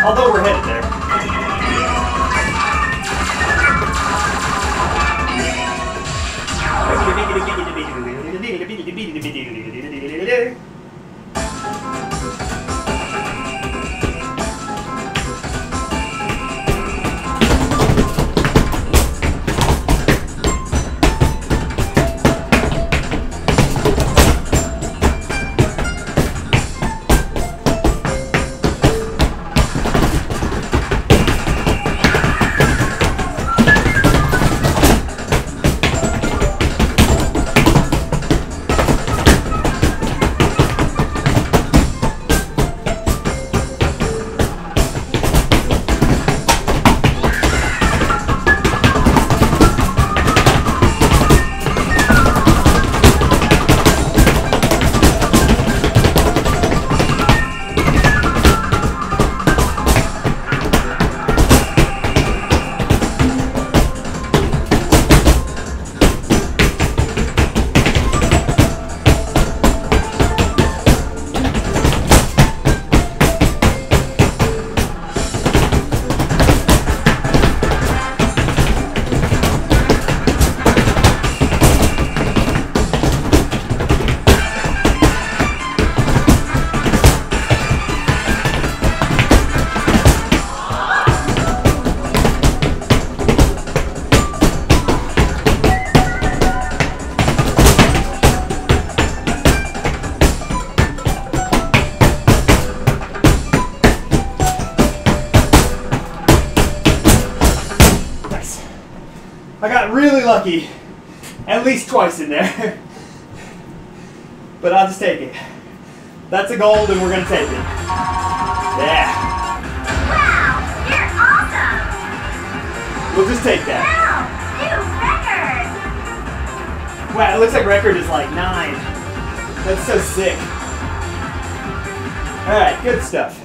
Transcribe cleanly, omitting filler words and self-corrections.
Although we're headed there. I got really lucky, at least twice in there. But I'll just take it. That's a gold and we're gonna take it. Yeah. Wow, you're awesome! We'll just take that. Wow, new record! Wow, it looks like record is like 9. That's so sick. Alright, good stuff.